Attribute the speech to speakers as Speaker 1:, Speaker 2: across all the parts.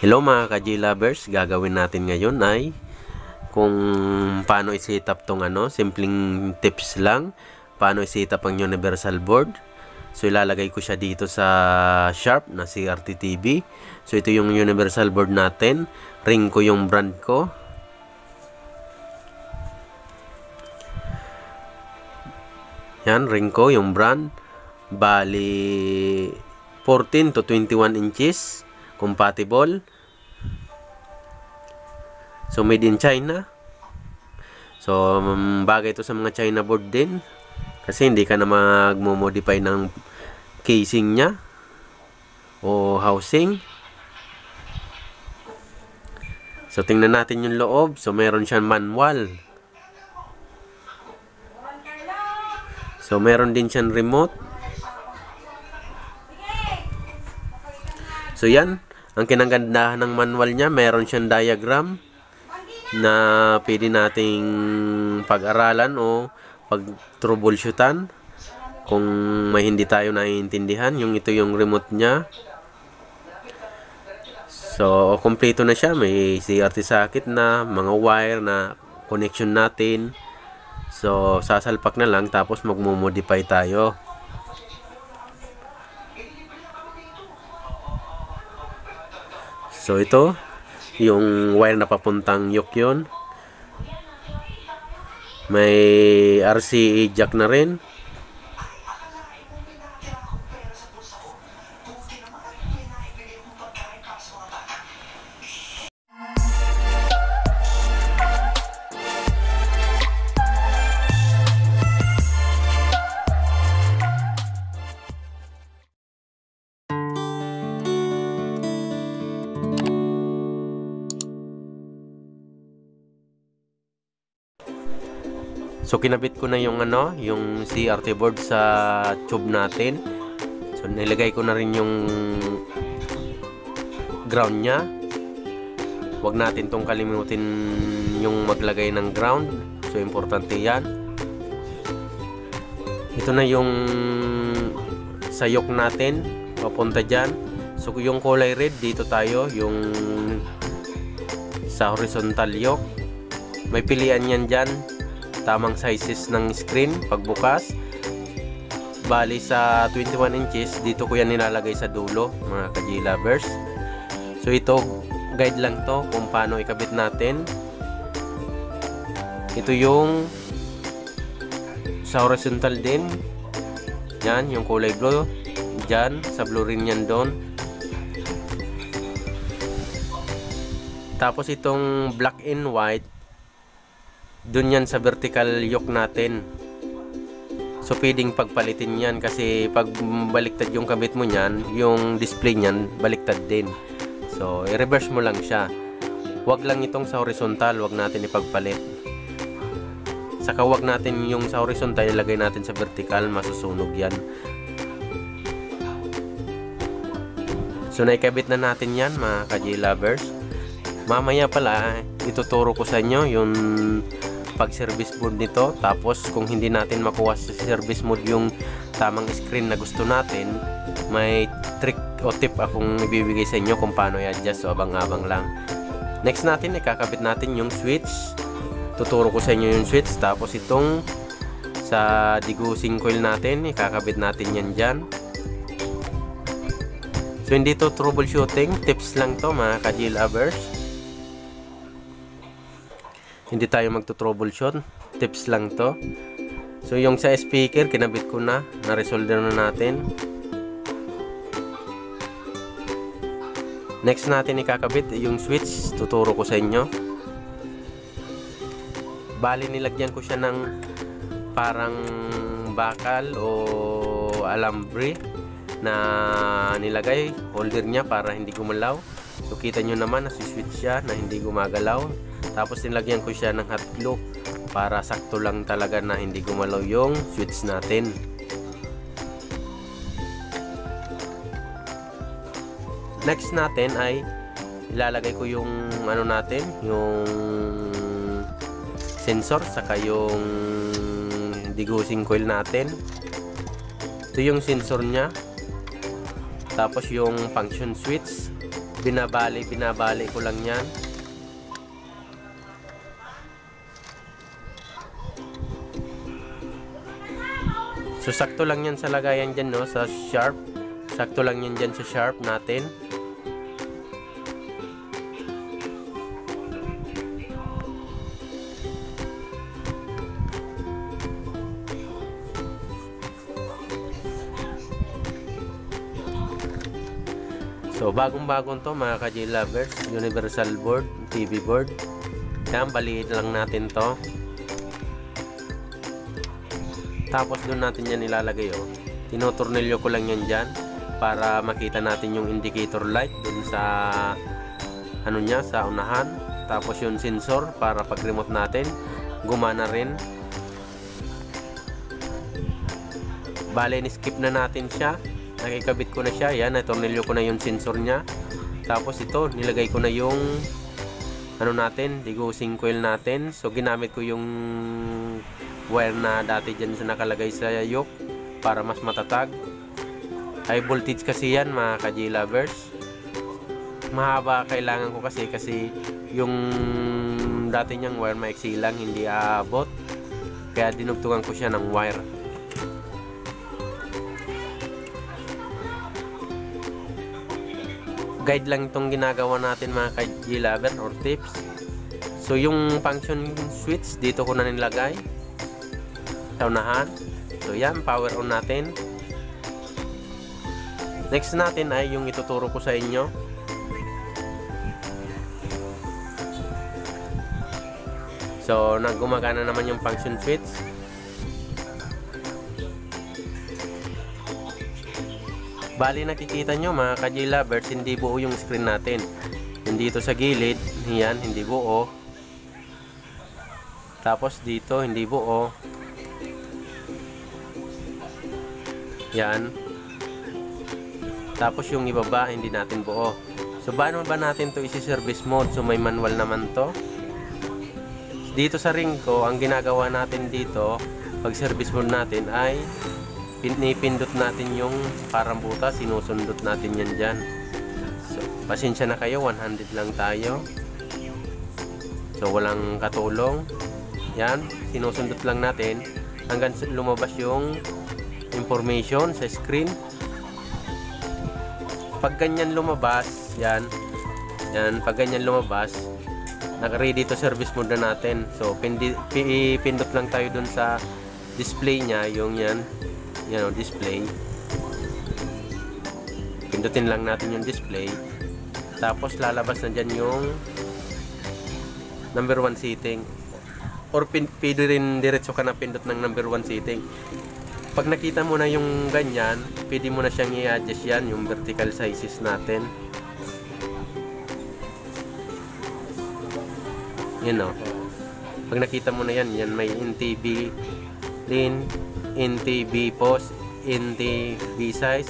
Speaker 1: Hello mga ka-J lovers, gagawin natin ngayon ay kung paano i-set up tong simpleng tips lang, paano i-set up ang universal board. So ilalagay ko siya dito sa Sharp na CRT TV. So ito yung universal board natin, Ringco yung brand ko. Yan, Ringco yung brand, bali 14 to 21 inches, compatible. So made in China. So bagay ito sa mga China board din kasi hindi ka na magmo-modify ng casing nya o housing. So tingnan natin yung loob. So meron siyang manual. So meron din siyang remote. So yan, ang kinagandahan ng manual niya, meron siyang diagram na pwede nating pag-aralan o pag-troubleshootan kung may hindi tayo naiintindihan. Ito yung remote niya. So kompleto na siya, may CRT socket na, mga wire na connection natin. So sasalpak na lang tapos magmo-modify tayo. So ito yung wire na papuntang yoke yun. May RCA jack na rin. So kinabit ko na yung yung CRT board sa tube natin. So nilagay ko na rin yung ground nya. Huwag natin tong kalimutin yung maglagay ng ground. So importante yan. Ito na yung sa yoke natin, papunta dyan. So yung kulay red, dito tayo, yung sa horizontal yoke. May pilian yan dyan, tamang sizes ng screen pagbukas. Bali sa 21 inches, dito ko yan nilalagay sa dulo mga ka-J lovers. So ito, guide lang to kung paano ikabit natin. Ito yung sa horizontal din. Yan, yung kulay blue. Dyan, sa blue rin yan doon. Tapos itong black and white, dun yan sa vertical yoke natin. So pwedeng pagpalitin yan kasi pag baliktad yung kabit mo nyan, yung display nyan baliktad din. So i-reverse mo lang siya. Huwag lang itong sa horizontal, huwag natin ipagpalit. Saka huwag natin yung sa horizontal ilagay natin sa vertical, masusunog yan. So naikabit na natin yan mga ka-J lovers. Mamaya pala ituturo ko sa inyo yung pag service mode nito. Tapos kung hindi natin makuha sa service mode yung tamang screen na gusto natin, may trick o tip akong ibibigay sa inyo kung paano i-adjust. So abang-abang lang. Next natin, ikakabit natin yung switch. Tuturo ko sa inyo yung switch. Tapos itong sa degaussing coil natin, ikakabit natin yan dyan. So hindi to troubleshooting, tips lang to mga ka-J lovers. Hindi tayo magto-troubleshoot, tips lang to. So yung sa speaker, kinabit ko na, na-resolder na natin. Next natin ikakabit yung switch, tuturo ko sa inyo. Bali nilagyan ko siya ng parang bakal o alambre na nilagay, holder niya para hindi gumalaw. So kita nyo naman, nasi-switch siya na hindi gumagalaw. Tapos nilagyan ko siya ng hot glue para sakto lang talaga na hindi gumalaw yung switch natin. Next natin ay ilalagay ko yung natin, yung sensor saka yung degaussing coil natin. Ito yung sensor nya. Tapos yung function switch. binabali ko lang yan. So sakto lang yan sa lagayan dyan, no, sa sharp. Sakto lang yan dyan sa sharp natin. So bagong-bagong to mga ka-J lovers, universal board, TV board. Yan, baliin lang natin to. Tapos doon natin yan ilalagay, oh. Tinuturnilyo ko lang yan dyan para makita natin yung indicator light dun sa ano niya, sa unahan. Tapos yung sensor para pag remote natin gumana rin. Bale, ni-skip na natin siya. Nakikabit ko na siya. Yan, natornilyo ko na yung sensor niya. Tapos ito, nilagay ko na yung ano natin, degaussing coil natin. So ginamit ko yung wire na dati dyan sa nakalagay sa yoke para mas matatag. High voltage kasi yan mga ka-J lovers. Mahaba kailangan ko kasi yung dati niyang wire maiksi lang, hindi aabot. Kaya dinugtungan ko siya ng wire. Guide lang itong ginagawa natin mga ka-J lover or tips. So yung function switch dito ko na nilagay sa unahan. So yan, power on natin. Next natin ay yung ituturo ko sa inyo. So naggumagana naman yung function switch. Bali, nakikita nyo mga ka-J lovers, hindi buo yung screen natin. Yung dito sa gilid, yan, hindi buo. Tapos dito, hindi buo. Yan. Tapos yung ibaba, hindi natin buo. So, paano ba natin to isi-service mode? So, may manual naman to. Dito sa ring ko, ang ginagawa natin dito, pag service mode natin ay pinipindot natin yung parang butas, sinusundot natin yan dyan. So, pasensya na kayo, 100 lang tayo. So, walang katulong. Yan, sinusundot lang natin hanggang lumabas yung information sa screen. Pag ganyan lumabas, yan, pag ganyan lumabas, naka-ready to service mode na natin. So, pindot lang tayo dun sa display nya, yung yan, display. Pindutin lang natin yung display. Tapos lalabas na dyan yung number 1 setting. Or pwede rin diretso ka na pindot ng number 1 setting. Pag nakita mo na yung ganyan, pwede mo na siyang i-adjust yan, yung vertical sizes natin. Yan o. Pag nakita mo na yan, may NTB din, NTB post, NTB size.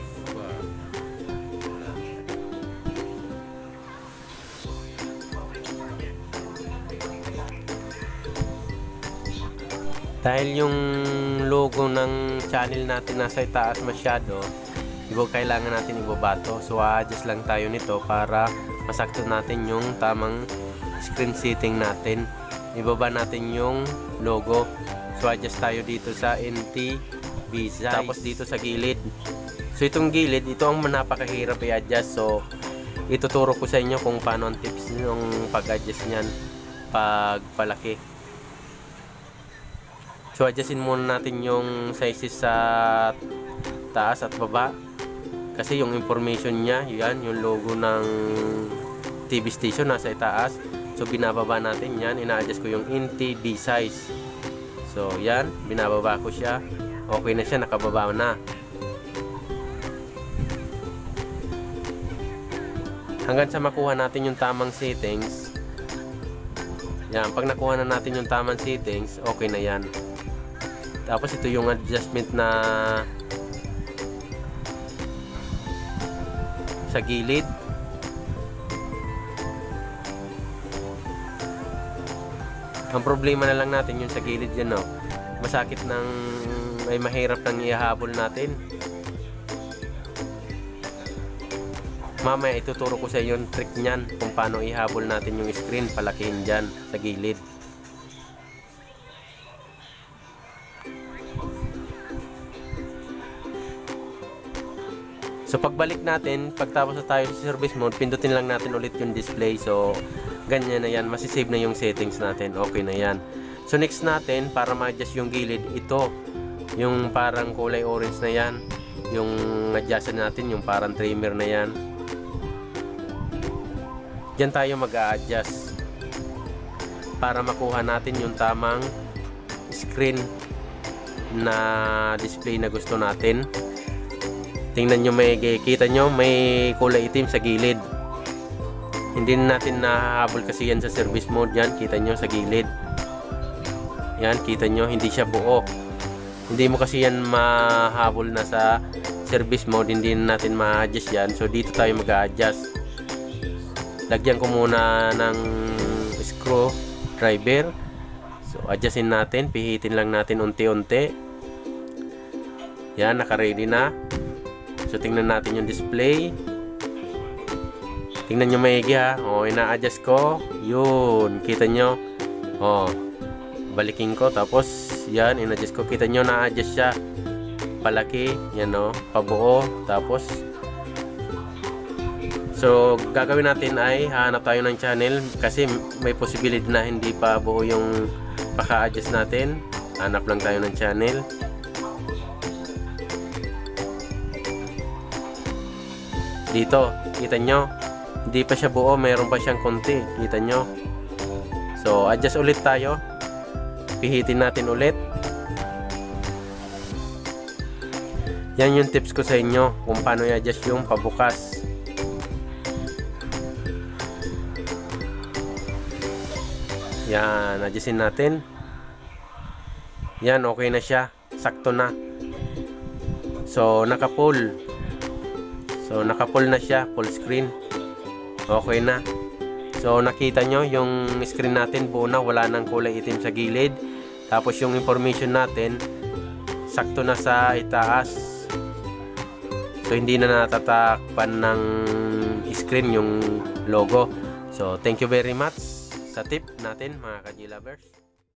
Speaker 1: Dahil yung logo ng channel natin nasa itaas masyado, kailangan natin ibaba to. So adjust lang tayo nito para masakto natin yung tamang screen setting natin. Ibaba natin yung logo. So adjust tayo dito sa NTB size. Tapos dito sa gilid. So itong gilid, ito ang napakahirap i-adjust. So ituturo ko sa inyo kung paano ang tips ng pag-adjust niyan pag palaki. So adjustin muna natin yung sizes sa taas at baba. Kasi yung information niya, yan, yung logo ng TV station nasa itaas. So binababa natin yan, ina-adjust ko yung NTB size. So yan, binababa ko siya. Okay na siya, nakababa na. Hanggang sa makuha natin yung tamang settings. Yan, pag nakuha na natin yung tamang settings, okay na yan. Tapos ito yung adjustment na sa gilid. Ang problema na lang natin yung sa gilid yan, no? Masakit ng ay mahirap nang ihahabol natin. Mamaya ituturo ko sa iyo yung trick niyan kung paano ihabol natin yung screen, palakihin dyan sa gilid. So pagbalik natin, pagtapos na tayo sa service mode, pindutin lang natin ulit yung display. So ganyan na yan, masisave na yung settings natin. Okay na yan. So next natin, para ma-adjust yung gilid, ito yung parang kulay orange na yan, yung adjust natin, yung parang trimmer na yan. Diyan tayo mag-a-adjust para makuha natin yung tamang screen na display na gusto natin. Tingnan nyo, kita nyo may kulay itim sa gilid. Hindi natin nahahabol kasi yan sa service mode. Yan, kita nyo sa gilid. Yan, kita nyo, hindi siya buo. Hindi mo kasi yan mahabol na sa service mode. Hindi natin ma-adjust yan. So dito tayo mag-a-adjust. Lagyan ko muna ng screw driver. So adjustin natin, pihitin lang natin unti-unti. Yan, naka-ready na. So tingnan natin yung display. Tingnan nyo maigi ha. O, ina-adjust ko. Yun, kita nyo. O, balikin ko. Tapos yan, ina-adjust ko. Kita nyo, na-adjust siya. Palaki, yan o, pabuo. Tapos so gagawin natin ay hanap tayo ng channel, kasi may posibilidad na hindi pa buo yung paka-adjust natin. Hanap lang tayo ng channel. Dito, kita nyo, hindi pa siya buo, mayroon pa siyang konti, kita nyo. So adjust ulit tayo, pihitin natin ulit. Yan yung tips ko sa inyo kung paano i-adjust yung pabukas. Yan, adjustin natin. Yan, okay na siya. Sakto na. So, naka-full. So, naka-full na siya. Full screen. Okay na. So, nakita nyo, yung screen natin buo na. Wala nang kulay itim sa gilid. Tapos, yung information natin, sakto na sa itaas. So, hindi na natatakpan ng screen yung logo. So, thank you very much sa tip natin mga ka-G lovers.